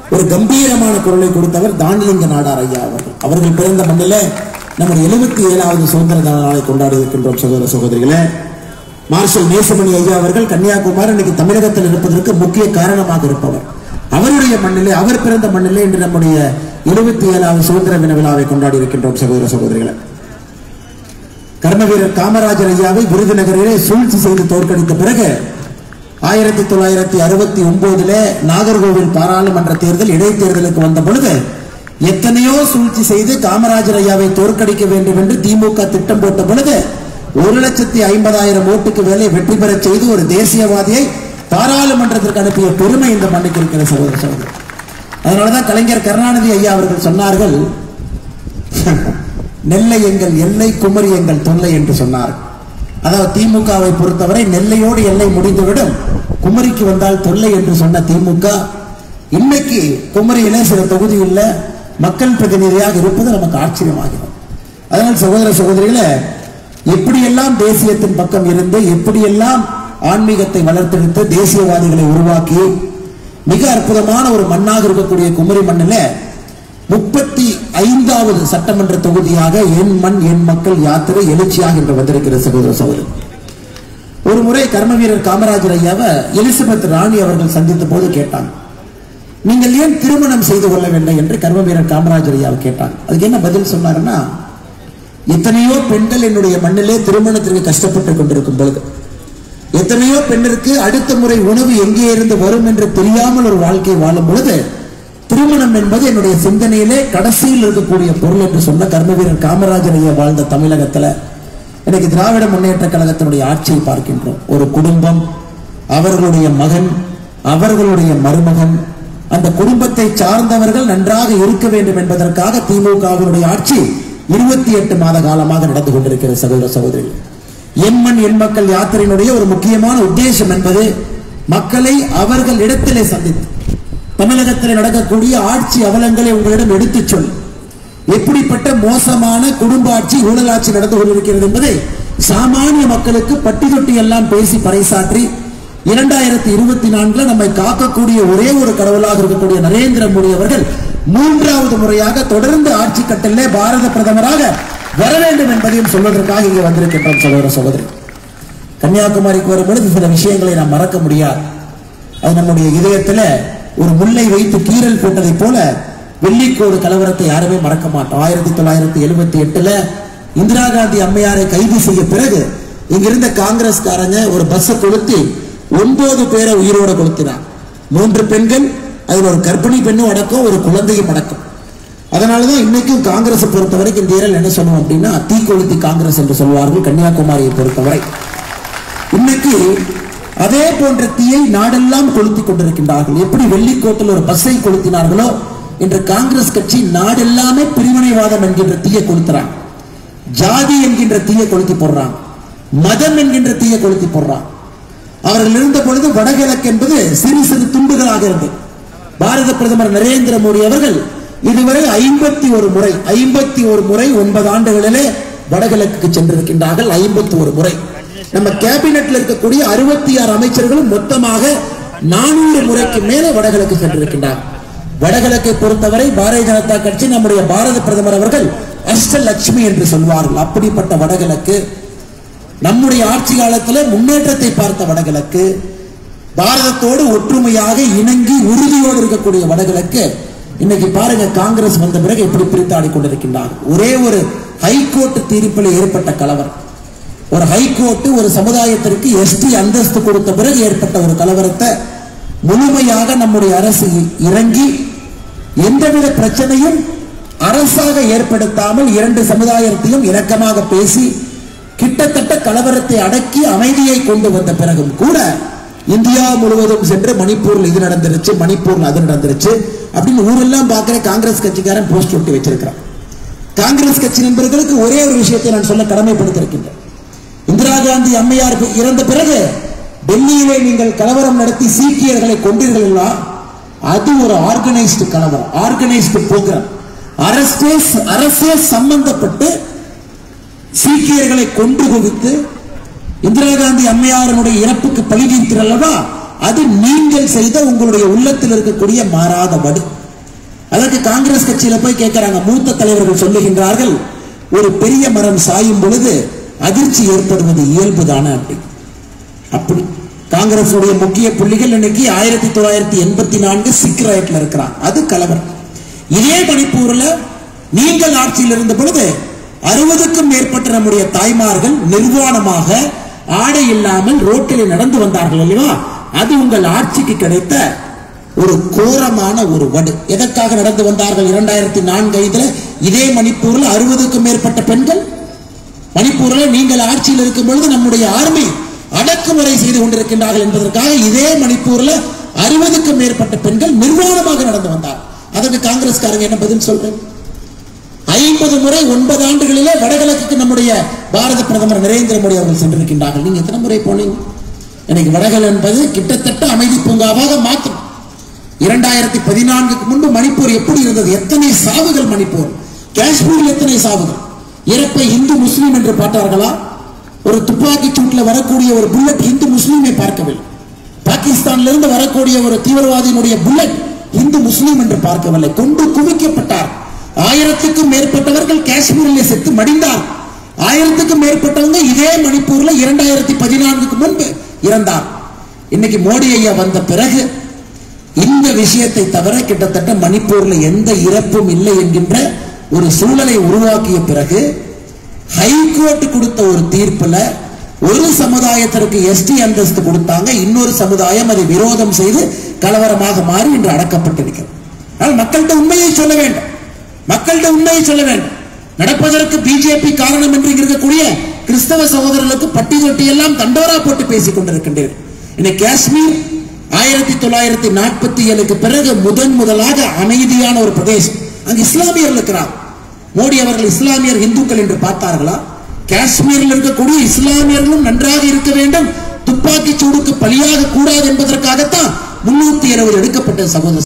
ஒரு கம்பீரமான குரலை கொடுத்தவர் தானிலிங்க நாடார் ஐயா அவர்கள் பிறந்த மண்ணில் நம்முடைய 77வது சுதந்திர தின நாளை கொண்டாடி இருக்கின்றோம் சகோதர சகோதரிகளே. மார்ஷல் நேசமணி ஐயா அவர்கள் கன்னியாகுமரி இன்னைக்கு தமிழகத்தில் இருப்பதற்கு முக்கிய காரணமாக இருப்பவர். அவருடைய மண்ணிலே, அவர் பிறந்த மண்ணிலே இன்று நம்முடைய 77வது சுதந்திர தின விழாவை கொண்டாடி இருக்கின்றோம் சகோதர சகோதரிகளே. கர்ம வீரர் காமராஜர் ஐயாவை விருதுநகரிலே சூழ்ச்சி செய்து தோற்கடித்த பிறகு 1969 நாகர்கோவில் பாராளுமன்ற தேர்தல் இடைத்தேர்தலுக்கு வந்த பொழுது எத்தனையோ சூழ்ச்சி செய்து காமராஜர் ஐயாவை தோற்கடிக்க வேண்டும் என்று திமுக திட்டம் போட்ட பொழுது 1,50,000 ஓட்டுக்கு மேலே வெற்றி பெற செய்து ஒரு தேசியவாதியை பாராளுமன்றத்திற்கு அனுப்பிய பெருமை இந்த மண்ணுக்கு இருக்கிற சகோதர சகோதரி. அதனாலதான் கலைஞர் கருணாநிதி ஐயா அவர்கள் சொன்னார்கள், நெல்லை எங்கள் எல்லை, குமரி எங்கள் தொல்லை என்று சொன்னார். அதாவது திமுகவை பொறுத்தவரை நெல்லையோடு எல்லை முடிந்துவிடும், குமரிக்கு வந்தால் தொல்லை என்று சொன்ன திமுக இன்னைக்கு குமரியில சில தொகுதியில் மக்கள் பிரதிநிதியாக இருப்பது நமக்கு ஆச்சரியமாகிறது. அதனால் சகோதர சகோதரிகளே, எப்படியெல்லாம் தேசியத்தின் பக்கம் இருந்து எப்படியெல்லாம் ஆன்மீகத்தை வளர்த்தெடுத்து தேசியவாதிகளை உருவாக்கி மிக அற்புதமான ஒரு மண்ணாக இருக்கக்கூடிய குமரி மண்ணில் 35வது சட்டமன்ற தொகுதியாக என் மண் என் மக்கள் யாத்திரை எழுச்சியாக இன்று வந்திருக்கிற சகோதர சகோதரி. ஒரு முறை கர்ம வீரர் காமராஜர் ஐயாவை எலிசபெத் ராணி அவர்கள் சந்தித்த போது கேட்டாங்க, நீங்கள் ஏன் திருமணம் செய்து கொள்ளவில்லை என்று கர்ம வீரர் காமராஜர் ஐயாவை கேட்டாங்க. அதுக்கு என்ன பதில் சொன்னாருன்னா, எத்தனையோ பெண்கள் என்னுடைய மண்ணிலே திருமணத்திற்கு கஷ்டப்பட்டுக் கொண்டிருக்கும் பொழுது, எத்தனையோ பெண்ணிற்கு அடுத்த முறை உணவு எங்கே இருந்து வரும் என்று தெரியாமல் ஒரு வாழ்க்கை வாழும் பொழுது திருமணம் என்பது என்னுடைய சிந்தனையிலே கடைசியில் இருக்கக்கூடிய பொருள் என்று சொன்ன கர்ம வீரர் காமராஜர் ஐயா வாழ்ந்த தமிழகத்தில் எனக்கு திராவிட முன்னேற்ற கழகத்தினுடைய ஆட்சியை பார்க்கின்றோம். ஒரு குடும்பம், அவர்களுடைய மகன், அவர்களுடைய மருமகன், அந்த குடும்பத்தை சார்ந்தவர்கள் நன்றாக இருக்க வேண்டும் என்பதற்காக திமுகவினுடைய ஆட்சி 28 மாத காலமாக நடந்து கொண்டிருக்கிற சகோதர சகோதரிகள். என் மண் என் மக்கள் யாத்திரையினுடைய ஒரு முக்கியமான உத்தேசம் என்பது மக்களை அவர்கள் இடத்திலே சந்தித்து தமிழகத்தில் நடக்கக்கூடிய ஆட்சி அவலங்களை உங்களிடம் எடுத்துச் சொல், எப்படிப்பட்ட மோசமான குடும்ப ஆட்சி ஊழலாட்சி நடந்து கொண்டிருக்கிறது என்பதை சாமானிய மக்களுக்கு பட்டி தொட்டி எல்லாம் பேசி பறைசாற்றி 2024 நம்மை காக்கக்கூடிய ஒரே ஒரு கடவுளாக இருக்கக்கூடிய நரேந்திர மோடி அவர்கள் 3வது முறையாக தொடர்ந்து ஆட்சி கட்டளே பாரத பிரதமராக வர வேண்டும் என்பதையும் சொல்வதற்காக இங்கே வந்திருக்கின்றோம் சகோதர சகோதரி. கன்னியாகுமரிக்கு வரும்பொழுது சில விஷயங்களை நாம் மறக்க முடியாது. அது நம்முடைய இதயத்தில் ஒரு முல்லை வைத்து கீரல் போட்டதை போல வெள்ளிக்கோடு கலவரத்தை யாருமே மறக்க மாட்டோம். 1978 இந்திரா காந்தி அம்மையாரை கைது செய்ய பிறகு இங்கிருந்த காங்கிரஸ்காரங்க ஒரு பஸ்ஸை கொளுத்தி 9 பேரை உயிரோட கொளுத்தினார். 3 பெண்கள், அதில் ஒரு கர்ப்பிணி பெண்ணும் அடக்கம், ஒரு குழந்தையும் அடக்கம். அதனாலதான் இன்னைக்கும் காங்கிரஸை பொறுத்தவரைக்கும் இந்த ஏரியாவில் என்ன சொல்லுவோம் அப்படின்னா தீக்கொளுத்தி காங்கிரஸ் என்று சொல்வார்கள். கன்னியாகுமரியை பொறுத்தவரை இன்னைக்கு அதே போன்ற தீயை நாடெல்லாம் கொளுத்தி கொண்டிருக்கின்றார்கள். எப்படி வெள்ளிக்கோட்டில் ஒரு பஸ்ஸை கொளுத்தினார்களோ இன்று காங்கிரஸ் கட்சி நாடெல்லாமே பிரிவினைவாதம் என்கின்ற தீயை கொளுத்துறாங்க, ஜாதி என்கின்ற தீயை கொளுத்தி போடுறாங்க, மதம் என்கின்ற தீயை கொளுத்தி போடுறாங்க. அவர்கள் இருந்த பொழுது வடகிழக்கு என்பது சிறு சிறு துண்டுகளாக இருந்தது. பாரத பிரதமர் நரேந்திர மோடி அவர்கள் இதுவரை 51 முறை 9 ஆண்டுகளிலே வடகிழக்கு சென்றிருக்கின்றார்கள். 51 முறை. நம்ம கேபினெட்ல இருக்கக்கூடிய 66 அமைச்சர்களும் மொத்தமாக 400 முறைக்கு மேலே வடகிழக்கு சென்றிருக்கின்றார். வடகிழக்கை பொறுத்தவரை பாரதிய ஜனதா கட்சி நம்முடைய பாரத பிரதமர் அவர்கள் அஷ்டலட்சுமி என்று சொல்வார்கள். அப்படிப்பட்ட வடகிழக்கு நம்முடைய ஆட்சி காலத்தில் முன்னேற்றத்தை பார்த்த வடகிழக்கு, பாரதத்தோடு ஒற்றுமையாக இணங்கி உறுதியோடு இருக்கக்கூடிய வடகிழக்கு இன்னைக்கு பாருங்க காங்கிரஸ் வந்த பிறகு எப்படி பிரித்தாடி கொண்டிருக்கின்றார். ஒரே ஒரு ஹைகோர்ட் தீர்ப்பில் ஏற்பட்ட கலவரம், ஒரு ஹைகோர்ட் ஒரு சமுதாயத்திற்கு எஸ்டி அந்தஸ்து கொடுத்த பிறகு ஏற்பட்ட ஒரு கலவரத்தை முழுமையாக நம்முடைய அரசு இறங்கி எந்தவித பிரச்சனையும் அரசாக ஏற்படுத்தாமல் 2 சமுதாயத்தையும் இணக்கமாக பேசி கிட்டத்தட்ட கலவரத்தை அடக்கி அமைதியை கொண்டு வந்த பிறகும் கூட இந்தியா முழுவதும் சென்று மணிப்பூர்ல இது நடந்துருச்சு, மணிப்பூர்ல அது நடந்துருச்சு அப்படின்னு ஊரெல்லாம் பார்க்கிற காங்கிரஸ் கட்சிக்காரன் போஸ்ட் ஒட்டி வச்சிருக்கிறான். காங்கிரஸ் கட்சி நண்பர்களுக்கு ஒரே ஒரு விஷயத்தை நான் சொல்ல கடமைப்படுத்திருக்கின்றேன். இந்திரா காந்தி அம்மையார் இறந்த பிறகு டெல்லியிலே நீங்கள் கலவரம் நடத்தி சீக்கியர்களை கொண்டீர்கள், அது ஒரு ஆர்கனைஸ்டு கலவரம், ஆர்கனைஸ்டு புரோகிராம். அரசே சம்பந்தப்பட்டு சீக்கியர்களை கொண்டு குவித்து இந்திரா காந்தி அம்மையாருடைய இறப்புக்கு பழி தீர்த்தீர்கள் அல்லவா, அது நீங்கள் செய்த உங்களுடைய உள்ளத்தில் இருக்கக்கூடிய மாறாத வடு. அதற்கு காங்கிரஸ் கட்சியில போய் கேட்கிறாங்க, மூத்த தலைவர்கள் சொல்லுகின்றார்கள், ஒரு பெரிய மரம் சாயும் பொழுது அதிர்ச்சி ஏற்படுவது இயல்புதான அப்படி. காங்கிரஸ் முக்கிய புள்ளிகள் இன்னைக்கு 1984 சிக் ராயட்ல இருக்கிறாங்க. அது கலவரம். இதே மணிப்பூர்ல நீங்கள் ஆட்சியில் இருந்த பொழுது 60க்கும் மேற்பட்ட நம்முடைய தாய்மார்கள் நிர்வாணமாக ஆடை இல்லாமல் ரோட்டில் நடந்து வந்தார்கள் அல்லவா? அது உங்கள் ஆட்சிக்கு கிடைத்த ஒரு கோரமான ஒரு வடு. எதற்காக நடந்து வந்தார்கள்? 2004 இதே மணிப்பூர்ல 60க்கும் மேற்பட்ட பெண்கள், மணிப்பூர்ல நீங்கள் ஆட்சியில் இருக்கும் பொழுது நம்முடைய ஆர்மி அடக்குமுறை செய்து கொண்டிருக்கின்றார்கள் என்பதற்காக இதே மணிப்பூர்ல 60க்கும் மேற்பட்ட பெண்கள் நிர்வாணமாக நடந்து வந்தார். அதற்கு காங்கிரஸ்காரங்க என்ன பதில் சொல்றேன்? 50 முறை 9 ஆண்டுகளிலே வடகிழக்கு நம்முடைய பாரத பிரதமர் நரேந்திர மோடி அவர்கள் சென்றிருக்கின்றார்கள். நீங்க எத்தனை முறை போனீங்க? இன்னைக்கு வடகிழக்கு என்பது கிட்டத்தட்ட அமைதி பூங்காவாக மாற்றும். 2014 முன்பு மணிப்பூர் எப்படி இருந்தது? எத்தனை சாவுகள் மணிப்பூர். காஷ்மீரில் எத்தனை சாவுகள். இறப்பை இந்து முஸ்லீம் என்று பார்த்தார்களா? ஒரு துப்பாக்கி சூட்டில் வரக்கூடிய ஒரு புல்லட் இந்து முஸ்லீமை பார்க்கவில்லை. பாகிஸ்தானில் இருந்து வரக்கூடிய ஒரு தீவிரவாதியினுடைய புல்லட் இந்து முஸ்லீம் என்று பார்க்கவில்லை. கொண்டு குவிக்கப்பட்டார். 1000க்கும் மேற்பட்டவர்கள் காஷ்மீரில் செத்து மடிந்தார். 1000க்கும் மேற்பட்டவங்க இதே மணிப்பூர்ல 2014 முன்பு இறந்தார். இன்னைக்கு மோடி ஐயா வந்த பிறகு இந்த விஷயத்தை தவிர கிட்டத்தட்ட மணிப்பூர்ல எந்த இறப்பும் இல்லை என்கின்ற ஒரு சூழலை உருவாக்கிய பிறகு ஹைகோர்ட் கொடுத்த ஒரு தீர்ப்புல ஒரு சமுதாயத்திற்கு எஸ்டி அந்தஸ்து கொடுத்தாங்க. இன்னொரு சமுதாயம் அதை விரோதம் செய்து கலவரமாக மாறி இன்று அடக்கப்பட்டிருக்கிறது. மக்கள்கிட்ட உண்மையை சொல்ல வேண்டும். மக்கள்கிட்ட உண்மையை சொல்ல வேண்டும். நடப்பதற்கு பிஜேபி காரணம் என்று இருக்கக்கூடிய கிறிஸ்தவ சகோதரர்களுக்கு பட்டி தொட்டி எல்லாம் தண்டோரா போட்டு பேசிக் கொண்டிருக்கின்றனர். இன்னைக்கு காஷ்மீர் 1947க்கு பிறகு முதலாக அமைதியான ஒரு பிரதேசம். அங்கு இஸ்லாமியர்கள் இருக்கிறார். மோடி அவர்கள் இஸ்லாமியர் இந்துக்கள் என்று பார்த்தார்களா? காஷ்மீரில் இருக்கக்கூடிய இஸ்லாமியர்களும் நன்றாக இருக்க வேண்டும், துப்பாக்கி சூடுக்கு பலியாக கூடாது என்பதற்காகத்தான் 370 எடுக்கப்பட்ட சகோதரர்.